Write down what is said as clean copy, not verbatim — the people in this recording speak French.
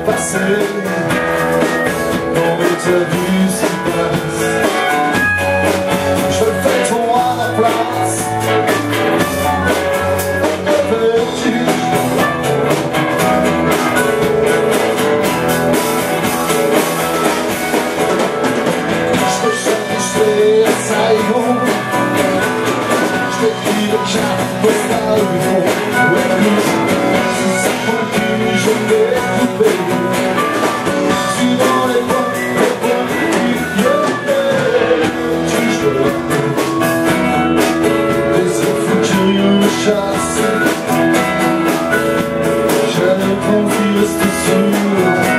passer. Non mais t'as vu ce qui passe. Je fais tout à la place. Perdu. Je te cherche, je fais un saillon. Je t'écris le chat postal du fond. Si ça prend que je vais couper. Suivant les points, chasse. J'avais pas envie de rester sûr.